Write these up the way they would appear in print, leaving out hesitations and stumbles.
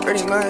Pretty much.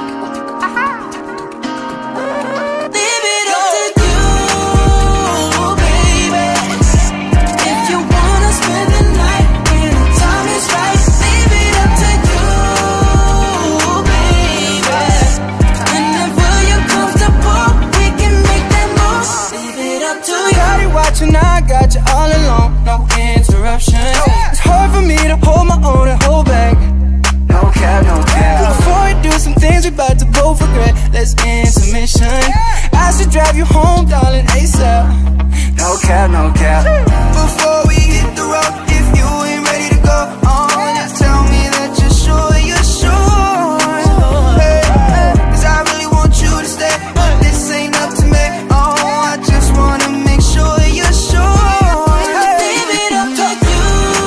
Watching, I got you all alone, no interruptions. It's hard for me to hold my own and hold back. No cap, no cap. Before we do some things we about to both regret, let's intermission. I should drive you home, darling, ASAP. No cap, no cap. Before we hit the road, if you ain't ready to go, just tell me that you're sure, you're sure. Cause I really want you to stay, but this ain't up to me. I just wanna make sure you're sure. Leave it up to you,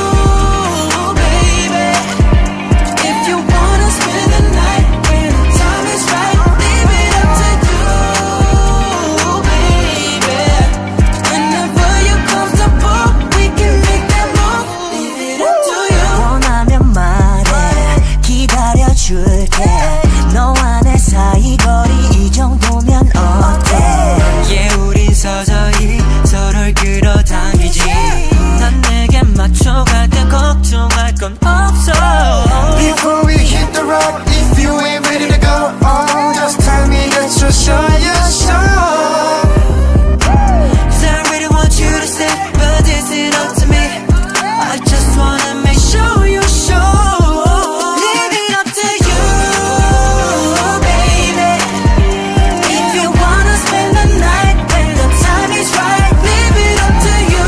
baby. If you wanna spend the night when the time is right, leave it up to you, baby. Whenever you're comfortable, we can make that move. Leave it up to you. 원하면 말해, 기다려줄게. 너와 내 사이 거리 이 정도면 어때? Yeah, 우린 서서히 서로를 끌어당기지. 난 내게 맞춰갈 땐 걱정할 건 없어. Before we hit the road, if you ain't ready to go, just tell me that you're sure, you're sure. Cause I really want you to stay, but this ain't up to me. I just wanna make sure you're sure. Leave it up to you, baby. If you wanna spend the night when the time is right, leave it up to you,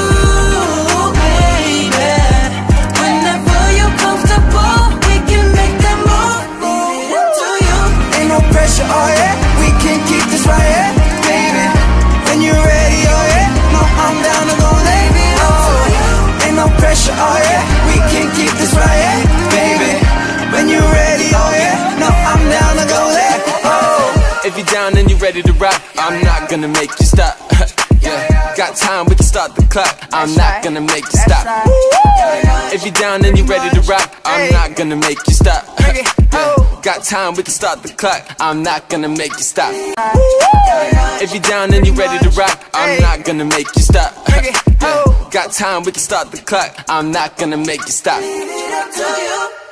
baby. Whenever you're comfortable, we can make that move. Leave it up to you. Ain't no pressure, oh yeah, we can keep this right, yeah, baby. When you're ready, oh yeah, no, I'm down to go there, oh. Ain't no pressure, oh yeah, we can keep this right, yeah, baby. When you're ready, oh yeah, no, I'm down to go there, oh. If you're down and you're ready to rock, I'm not gonna make you stop. Yeah, got time, we can start the clock. I'm not gonna make you stop. If you're down and you're ready to rock, I'm not gonna make you stop. Yeah, got time, we can start the clock. I'm not gonna make you stop. If you're down and you're ready to rock, I'm not gonna make you stop. Yeah, got time, we can start the clock. I'm not gonna make you stop. Leave it up to you.